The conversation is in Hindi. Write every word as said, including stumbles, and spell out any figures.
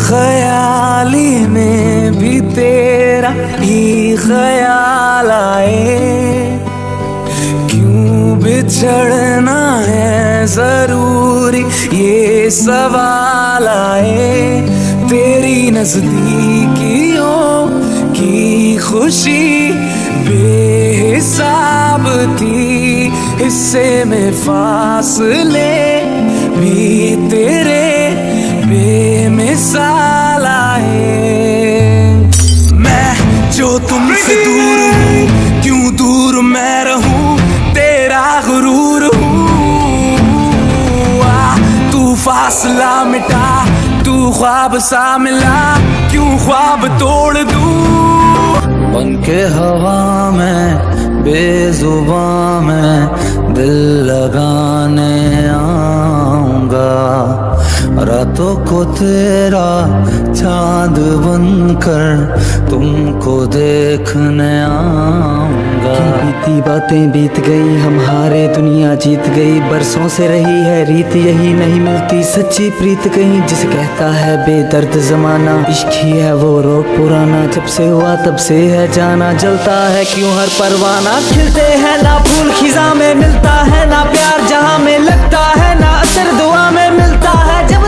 ख्याली में भी तेरा ही ख्याल आए, क्यों बिछड़ना है जरूरी ये सवाल आए। तेरी नजदीकियों की खुशी बेहिसाब थी, हिस्से में फासले भी तेरे बेमिसाल आए। मैं जो तुमसे दूर हूँ, क्यों दूर मैं रहूं, तेरा गुरूर हूँ। आ तू फासला मिटा, तू ख्वाब सा मिला, क्यों ख्वाब तोड़ दूं। बन के हवा में बेजुबां में दिल लगाने आऊंगा, रातों को तेरा चांद बनकर तुमको देखने आऊंगा। बीती बातें बीत गई, हम हारे दुनिया जीत गई, बरसों से रही है रीत यही, नहीं मिलती सच्ची प्रीत कहीं। जिसे कहता है बेदर्द जमाना, इश्क ही है वो रोग पुराना, जब से हुआ तब से है जाना, जलता है क्यों हर परवाना। खिलते हैं ना फूल खिजा में, मिलता है ना प्यार जहाँ में, लगता है ना असर दुआ में मिलता है जब